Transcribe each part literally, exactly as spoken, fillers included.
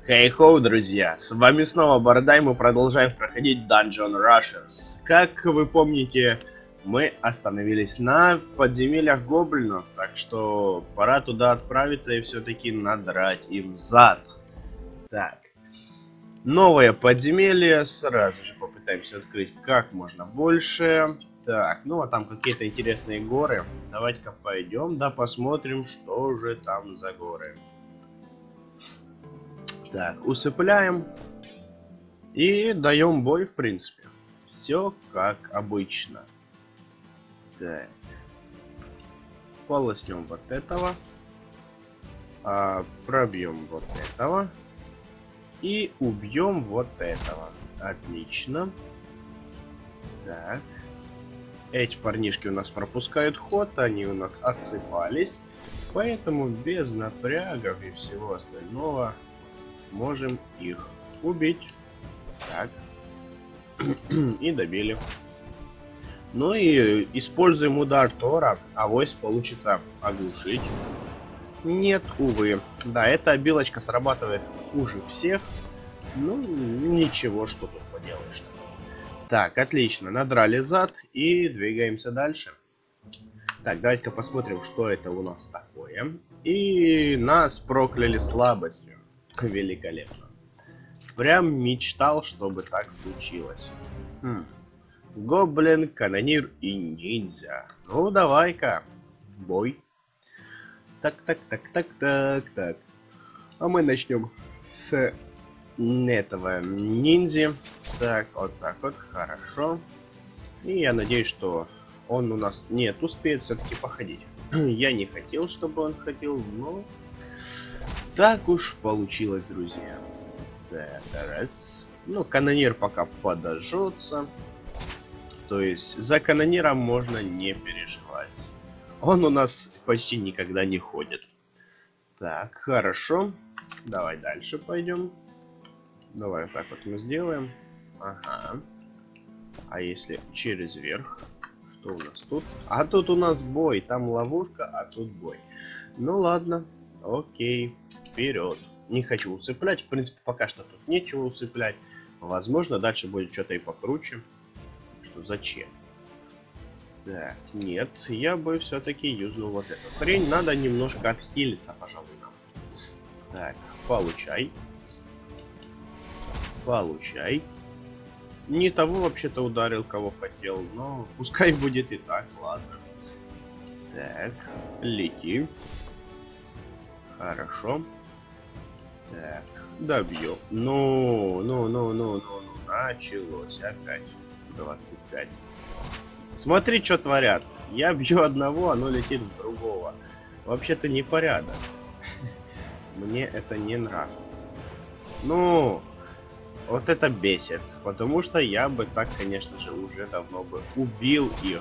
Хей-хоу, друзья! С вами снова Борода, и мы продолжаем проходить Dungeon Rushers. Как вы помните, мы остановились на подземельях гоблинов, так что пора туда отправиться и все-таки надрать им зад. Так. Новое подземелье, сразу же попытаемся открыть как можно больше. Так, ну а там какие-то интересные горы. Давайте-ка пойдем, да посмотрим, что же там за горы. Так, усыпляем и даем бой, в принципе. Все как обычно. Так. Полоснем вот этого. А, пробьем вот этого. И убьем вот этого. Отлично. Так. Эти парнишки у нас пропускают ход, они у нас отсыпались. Поэтому без напрягов и всего остального можем их убить. Так. И добили. Ну и используем удар Тора. Авось получится оглушить. Нет, увы. Да, эта обилочка срабатывает хуже всех. Ну, ничего, что тут поделаешь. Так, отлично. Надрали зад и двигаемся дальше. Так, давайте-ка посмотрим, что это у нас такое. И нас прокляли слабостью. Великолепно. Прям мечтал, чтобы так случилось. Хм. Гоблин, канонир и ниндзя. Ну, давай-ка. Бой. Так, так, так, так, так, так. А мы начнем с этого ниндзя. Так, вот так вот, хорошо. И я надеюсь, что он у нас... Нет, успеет все-таки походить. Я не хотел, чтобы он ходил, но... Так уж получилось, друзья. Так, раз. Ну, канонир пока подожжется. То есть, за канониром можно не переживать. Он у нас почти никогда не ходит. Так, хорошо. Давай дальше пойдем. Давай вот так вот мы сделаем. Ага. А если через верх? Что у нас тут? А тут у нас бой. Там ловушка, а тут бой. Ну ладно. Окей. Вперед. Не хочу усыплять. В принципе, пока что тут нечего усыплять. Возможно, дальше будет что-то и покруче. Что зачем? Так, нет. Я бы все-таки юзнул вот эту хрень. Надо немножко отхилиться, пожалуй, нам. Так, получай. Получай. Не того вообще-то ударил, кого хотел. Но пускай будет и так, ладно. Так, лети. Хорошо. Так, добью. Ну, ну, ну, ну, ну, ну, началось опять. двадцать пять. Смотри, что творят. Я бью одного, оно летит в другого. Вообще-то непорядок. Мне это не нравится. Ну, вот это бесит. Потому что я бы так, конечно же, уже давно бы убил их.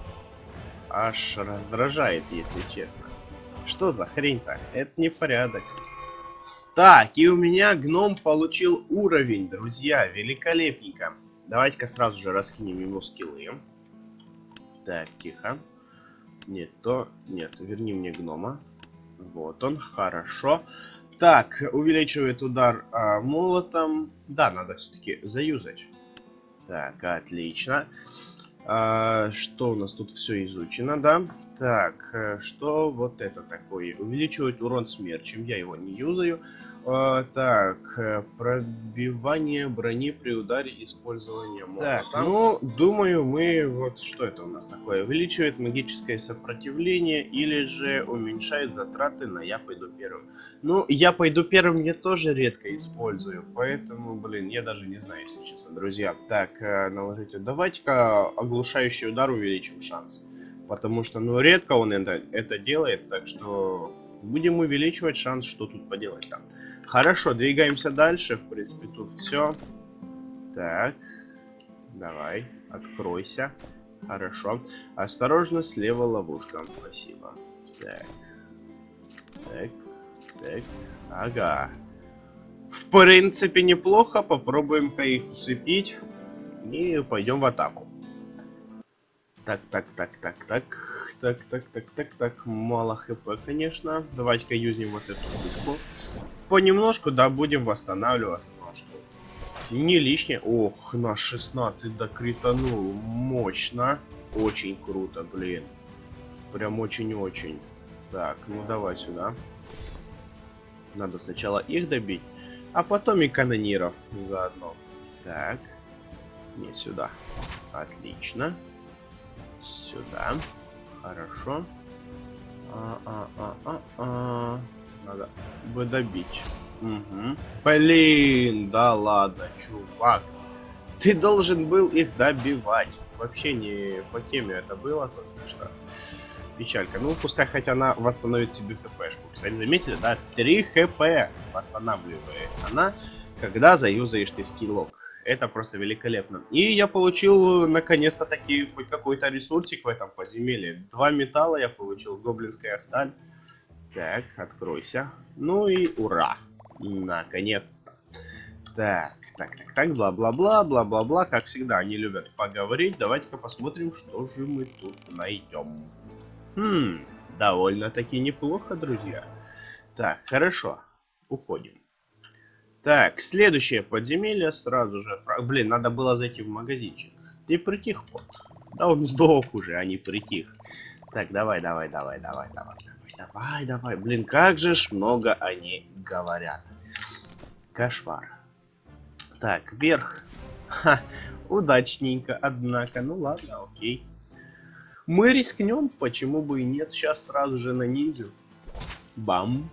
Аж раздражает, если честно. Что за хрень-то? Это не порядок. Так, и у меня гном получил уровень, друзья. Великолепненько. Давайте-ка сразу же раскинем ему скиллы. Так, тихо. Нет, то... Нет, верни мне гнома. Вот он, хорошо. Так, увеличивает удар а, молотом. Да, надо все-таки заюзать. Так, отлично. А, что у нас тут все изучено, да? Так, что вот это такое? Увеличивает урон смерчем. Я его не юзаю. А, так, пробивание брони при ударе использования молота. Так, ну, думаю, мы... Вот что это у нас такое? Увеличивает магическое сопротивление или же уменьшает затраты на «Я пойду первым». Ну, «Я пойду первым» я тоже редко использую. Поэтому, блин, я даже не знаю, если честно, друзья. Так, наложите. Давайте-ка оглушающий удар увеличим шанс. Потому что, ну, редко он это, это делает, так что будем увеличивать шанс, что тут поделать там. Хорошо, двигаемся дальше, в принципе, тут все. Так, давай, откройся. Хорошо. Осторожно, слева ловушка, спасибо. Так, так, так, ага. В принципе, неплохо, попробуем-ка их усыпить и пойдем в атаку. Так, так, так, так, так, так, так, так, так, так, мало хп, конечно. Давайте-ка юзнем вот эту штучку. понемножку, да, будем восстанавливаться. Ну, что не лишнее. Ох, на шестнадцать докританул. Мощно. Очень круто, блин. Прям очень-очень. Так, ну давай сюда. Надо сначала их добить, а потом и канониров заодно. Так. Не сюда. Отлично. Сюда. Хорошо. А-а-а-а-а. Надо бы добить. Угу. Блин, да ладно, чувак. Ты должен был их добивать. Вообще не по теме это было, только что. Печалька. Ну, пускай хоть она восстановит себе хпшку. Кстати, заметили, да? три хп восстанавливает она, когда заюзаешь ты скиллок. Это просто великолепно. И я получил, наконец-то, таки хоть какой-то ресурсик в этом подземелье. Два металла я получил, гоблинская сталь. Так, откройся. Ну и ура. Наконец-то. Так, так, так, так, бла-бла-бла, бла-бла-бла. Как всегда, они любят поговорить. Давайте-ка посмотрим, что же мы тут найдем. Хм, довольно-таки неплохо, друзья. Так, хорошо. Уходим. Так, следующее подземелье сразу же... Блин, надо было зайти в магазинчик. Ты притих, кот? Да он сдох уже, а не притих. Так, давай, давай, давай, давай, давай, давай, давай, давай. Блин, как же ж много они говорят. Кошмар. Так, вверх. Ха, удачненько, однако. Ну ладно, окей. Мы рискнем, почему бы и нет. Сейчас сразу же на ниндзю. Бам.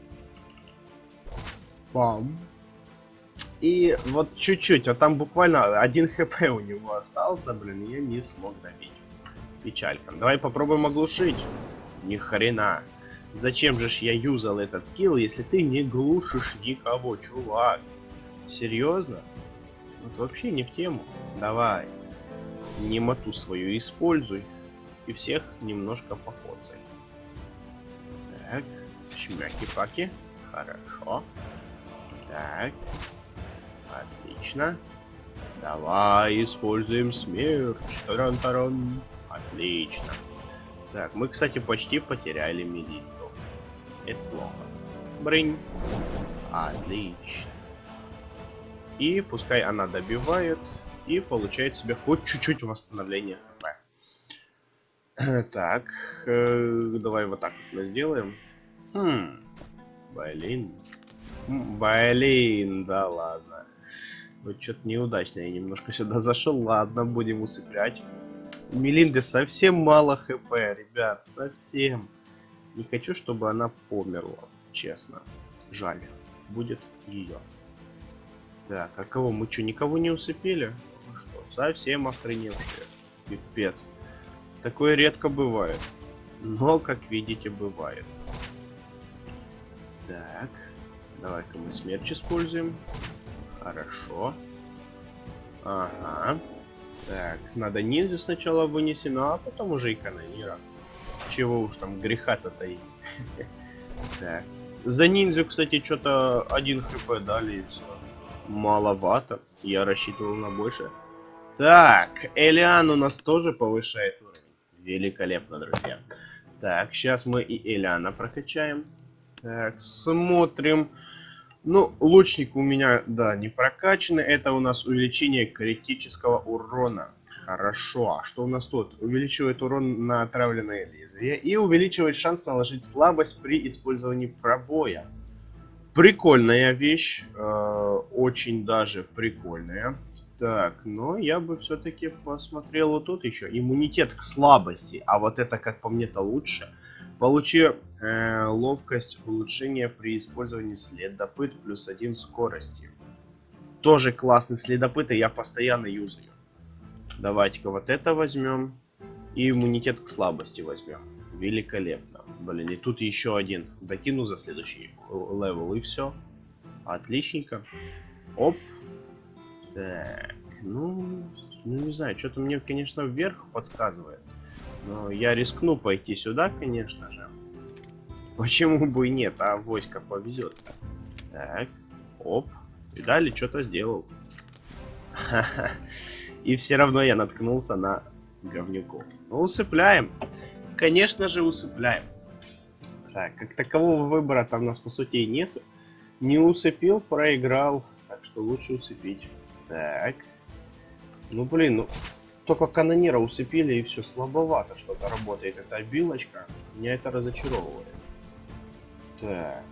Бам. И вот чуть-чуть, а там буквально один хп у него остался, блин, я не смог добить. Печалька. Давай попробуем оглушить. Ни хрена. Зачем же ж я юзал этот скилл, если ты не глушишь никого, чувак? Серьезно? Вот вообще не в тему. Давай. Немоту свою используй. И всех немножко покоцай. Так. Чмяки-паки. Хорошо. Так. Отлично. Давай используем смерть. Таран-таран. Отлично. Так, мы, кстати, почти потеряли Мелинду. Это плохо. Брынь. Отлично. И пускай она добивает и получает себе хоть чуть-чуть восстановления хп. Так, э, давай вот так вот мы сделаем. Хм, блин. Блин, да ладно. Вот что-то неудачно я немножко сюда зашел. Ладно, будем усыплять. У Мелинды совсем мало хп, ребят, совсем. Не хочу, чтобы она померла, честно. Жаль, будет ее. Так, а кого? Мы что, никого не усыпили? Ну что, совсем охреневшие. Пипец. Такое редко бывает. Но, как видите, бывает. Так. Давай-ка мы смерч используем. Хорошо. Ага. Так, надо ниндзю сначала вынесем, а потом уже и канонира. Чего уж там греха-то таить. Так. За ниндзю, кстати, что-то один хп дали и все. Маловато. Я рассчитывал на больше. Так, Элиан у нас тоже повышает уровень. Великолепно, друзья. Так, сейчас мы и Элиана прокачаем. Так, смотрим. Ну, лучник у меня, да, не прокачанный. Это у нас увеличение критического урона. Хорошо. А что у нас тут? Увеличивает урон на отравленное лезвие. И увеличивает шанс наложить слабость при использовании пробоя. Прикольная вещь. Э, очень даже прикольная. Так, но я бы все-таки посмотрел вот тут еще. Иммунитет к слабости. А вот это, как по мне-то, лучше. Получи э, ловкость, улучшение при использовании следопыт плюс один скорости. Тоже классный следопыт, и я постоянно юзаю. Давайте-ка вот это возьмем. И иммунитет к слабости возьмем. Великолепно. Блин, и тут еще один. Докину за следующий левел, и все. Отличненько. Оп. Так, ну, ну не знаю, что-то мне, конечно, вверх подсказывает. Но я рискну пойти сюда, конечно же. Почему бы и нет, а войска повезет. Так, оп. Видали, что-то сделал. И все равно я наткнулся на говнюку. Ну, усыпляем. Конечно же, усыпляем. Так, как такового выбора там у нас, по сути, и нету. Не усыпил, проиграл. Так что лучше усыпить. Так. Ну блин, ну только канонира усыпили и все слабовато что-то работает. Эта обилочка. Меня это разочаровывает. Так.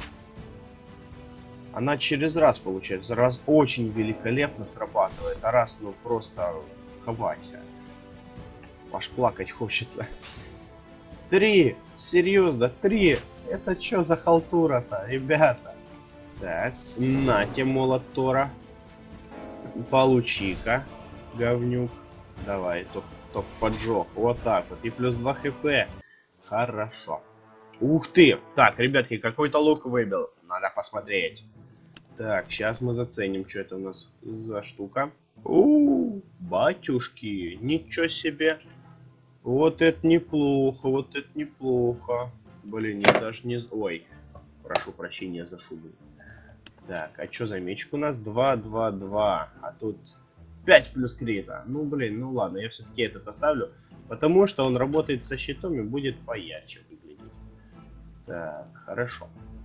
Она через раз получается. Раз очень великолепно срабатывает. А раз, ну просто хавайся. Аж плакать хочется. Три! Серьезно, три! Это что за халтура-то, ребята? Так, нате, молот Тора. Получи-ка, говнюк. Давай, топ, топ поджог. Вот так вот. И плюс два хп. Хорошо. Ух ты! Так, ребятки, какой-то лук выбил. Надо посмотреть. Так, сейчас мы заценим, что это у нас за штука. У, батюшки, ничего себе. Вот это неплохо, вот это неплохо. Блин, я даже не... Ой, прошу прощения за шумы. Так, а что за мечик у нас? два, два, два. А тут пять плюс крита. Ну, блин, ну ладно, я все-таки этот оставлю. Потому что он работает со щитом и будет поярче выглядеть. Так, хорошо.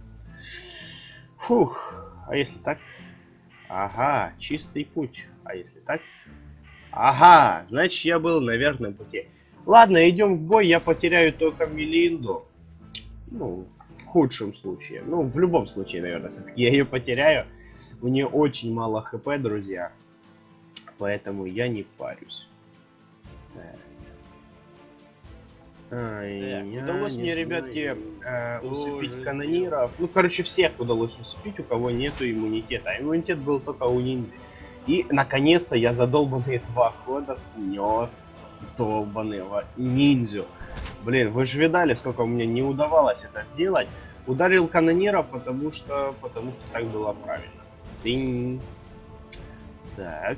Фух, а если так? Ага, чистый путь. А если так? Ага, значит я был на верном пути. Ладно, идем в бой, я потеряю только Мелинду. Ну, в худшем случае. Ну, в любом случае, наверное, все-таки я ее потеряю. У нее очень мало хп, друзья. Поэтому я не парюсь. Так. Ай, так, удалось мне, ребятки, э, усыпить канониров. Ну, короче, всех удалось усыпить, у кого нету иммунитета. А иммунитет был только у ниндзя. И, наконец-то, я за долбанные два хода снес долбаного ниндзю. Блин, вы же видали, сколько у меня не удавалось это сделать. Ударил канонира, потому что, потому что так было правильно. Динь. Так.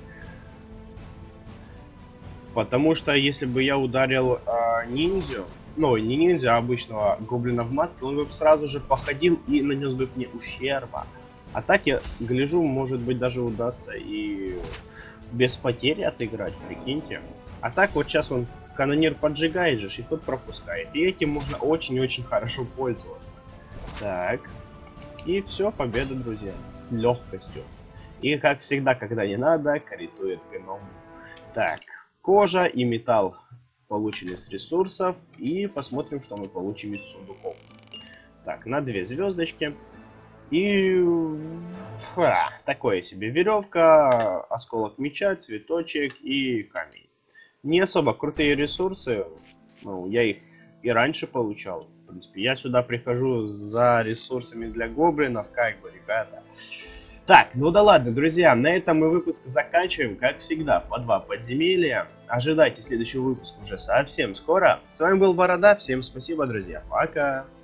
Потому что если бы я ударил э, ниндзю, ну не ниндзя, а обычного гоблина в маске, он бы сразу же походил и нанес бы мне ущерба. А так я гляжу, может быть даже удастся и без потери отыграть, прикиньте. А так вот сейчас он канонир поджигает же, и тот пропускает. И этим можно очень-очень хорошо пользоваться. Так. И все, победа, друзья. С легкостью. И как всегда, когда не надо, критует гном. Так. Кожа и металл получены с ресурсов. И посмотрим, что мы получим из сундуков. Так, на две звездочки. И... Ха, такое себе. Веревка, осколок меча, цветочек и камень. Не особо крутые ресурсы. Ну, я их и раньше получал. В принципе, я сюда прихожу за ресурсами для гоблинов. Как бы, ребята. Так, ну да ладно, друзья, на этом мы выпуск заканчиваем, как всегда, по два подземелья. Ожидайте следующий выпуск уже совсем скоро. С вами был Борода, всем спасибо, друзья, пока.